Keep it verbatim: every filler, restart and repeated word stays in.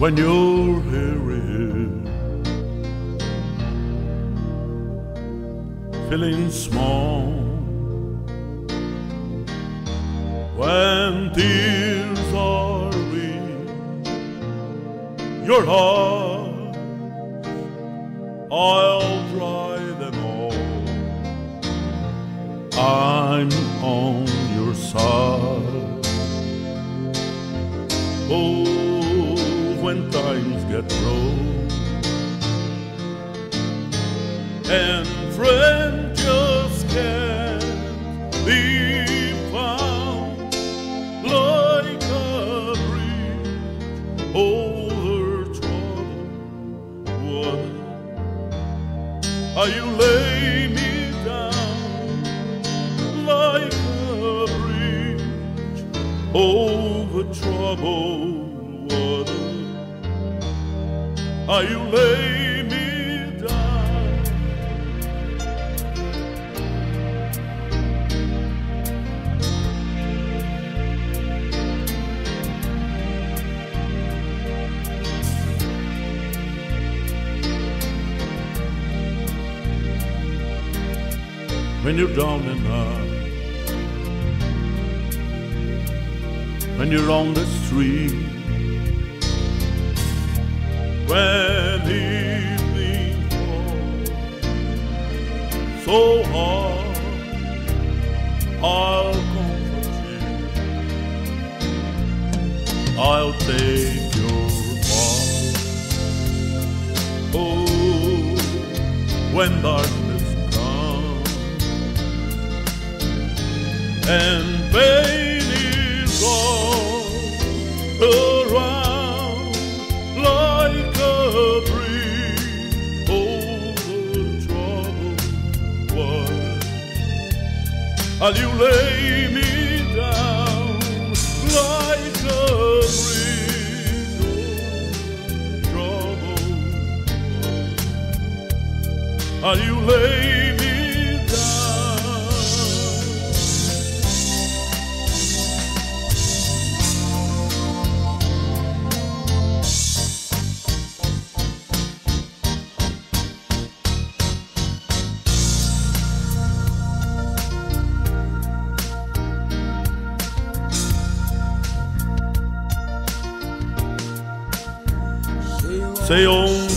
when you're here, feeling small, when tears are in your heart, I'll dry them all. I'm on your side. Oh, when times get rough and friends just can't be found, like a bridge over troubled water, how you lay me down, like a bridge over troubled water, how you lay me down. When you're down and out, when you're on the street, when evening falls so hard, I'll comfort you, I'll take your part. Oh, when darkness comes and pain is all around, like a bridge over troubled water, and you lay me down, like a bridge over troubled water, and you lay me say on